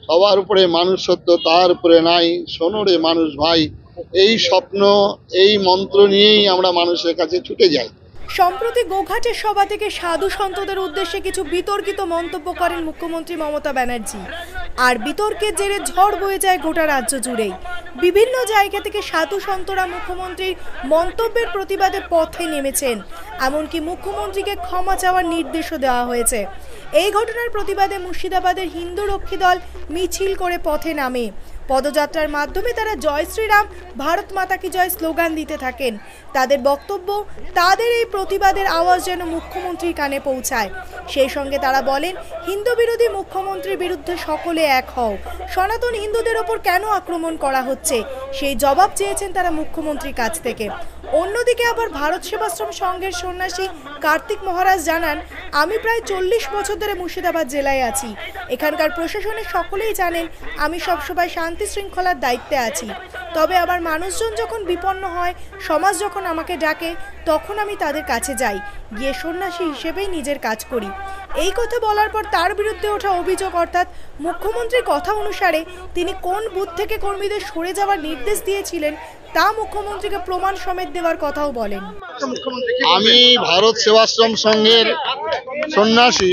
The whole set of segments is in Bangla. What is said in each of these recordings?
সবার উপরে মানুষ সত্য, তার উপরে নাই, শোনো রে মানুষ ভাই। এই স্বপ্ন, এই মন্ত্র নিয়েই আমরা মানুষের কাছে ছুটে যাই। সম্প্রতি গোঘাটের সভা থেকে সাধু সন্তদের উদ্দেশ্যে কিছু বিতর্কিত মন্তব্য করেন মুখ্যমন্ত্রী মমতা ব্যানার্জি। আর বিতর্কের জেরে ঝড় বয়ে যায় গোটা রাজ্য জুড়েই। বিভিন্ন জায়গা থেকে সাধু সন্তরা মুখ্যমন্ত্রীর মন্তব্যের প্রতিবাদে পথে নেমেছেন। এমনকি মুখ্যমন্ত্রীকে ক্ষমা চাওয়ার নির্দেশও দেওয়া হয়েছে। এই ঘটনার প্রতিবাদে মুর্শিদাবাদের হিন্দু রক্ষী দল মিছিল করে পথে নামে। পদযাত্রার মাধ্যমে তারা জয় শ্রীরাম, ভারত মাতা কি জয় স্লোগান দিতে থাকেন। তাদের বক্তব্য, তাদের এই প্রতিবাদের আওয়াজ যেন মুখ্যমন্ত্রীর কানে পৌঁছায়। সেই সঙ্গে তারা বলেন, হিন্দু বিরোধী মুখ্যমন্ত্রীর বিরুদ্ধে সকলে এক হও। সনাতন হিন্দুদের ওপর কেন আক্রমণ করা হচ্ছে সেই জবাব চেয়েছেন তারা মুখ্যমন্ত্রীর কাছ থেকে। অন্যদিকে আবার ভারত সেবাশ্রম সংঘের সন্ন্যাসী কার্তিক মহারাজ জানান, আমি প্রায় 40 বছর ধরে মুর্শিদাবাদ জেলায় আছি। এখানকার প্রশাসনের সকলেই জানেন আমি সবসময় শান্তি শৃঙ্খলার দায়িত্বে আছি। তবে আমার মানুষজন যখন বিপন্ন হয়, সমাজ যখন আমাকে ডাকে, তখন আমি তাদের কাছে যাই, গিয়ে সন্ন্যাসী হিসেবেই নিজের কাজ করি। এই কথা বলার পর তার বিরুদ্ধে ওঠা অভিযোগ, অর্থাৎ মুখ্যমন্ত্রীর কথা অনুসারে তিনি কোন বুথ থেকে কর্মীদের সরে যাওয়ার নির্দেশ দিয়েছিলেন তা মুখ্যমন্ত্রীকে প্রমাণ সমেত দেওয়ার কথাও বলেন। আমি ভারত সেবাশ্রম সংঘের সন্ন্যাসী।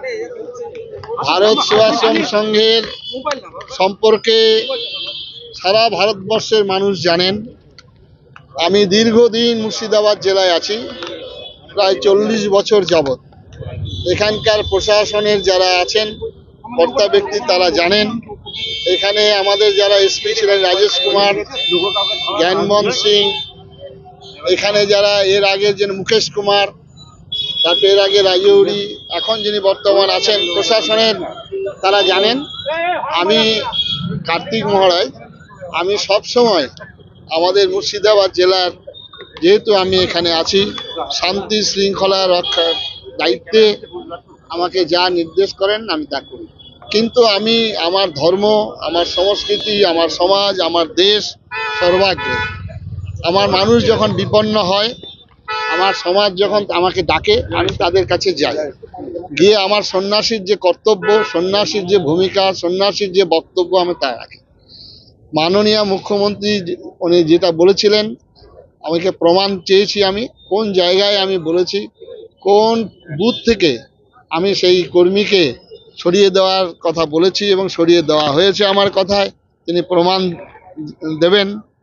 ভারত সেবাশ্রম সংঘের সম্পর্কে সারা ভারতবর্ষের মানুষ জানেন। আমি দীর্ঘদিন মুর্শিদাবাদ জেলায় আছি, প্রায় 40 বছর যাবৎ। এখানকার প্রশাসনের যারা আছেন কর্তা ব্যক্তি তারা জানেন। এখানে আমাদের যারা এসপি ছিলেন রাজেশ কুমার, জ্ঞানমোহন সিং, এখানে যারা এর আগে যে মুকেশ কুমার, তারপর এর আগে রাজৌরি, এখন যিনি বর্তমান আছেন প্রশাসনের, তারা জানেন আমি কার্তিক মহারাজ। আমি সব সময় আমাদের মুর্শিদাবাদ জেলার, যেহেতু আমি এখানে আছি, শান্তি শৃঙ্খলা রক্ষার দায়িত্বে আমাকে যা নির্দেশ করেন আমি তা করি। কিন্তু আমি আমার ধর্ম, আমার সংস্কৃতি, আমার সমাজ, আমার দেশ সর্বাগ্রে। আমার মানুষ যখন বিপন্ন হয়, আমার সমাজ যখন আমাকে ডাকে, আমি তাদের কাছে যাই, গিয়ে আমার সন্ন্যাসীর যে কর্তব্য, সন্ন্যাসীর যে ভূমিকা, সন্ন্যাসীর যে বক্তব্য, আমি তা রাখি। মাননীয় মুখ্যমন্ত্রী উনি যেটা বলেছিলেন, আমাকে প্রমাণ চেয়েছি আমি কোন জায়গায় আমি বলেছি, কোন বুথ থেকে আমি সেই কর্মীকে সরিয়ে দেওয়ার কথা বলেছি এবং সরিয়ে দেওয়া হয়েছে আমার কথায়। তিনি প্রমাণ দেবেন।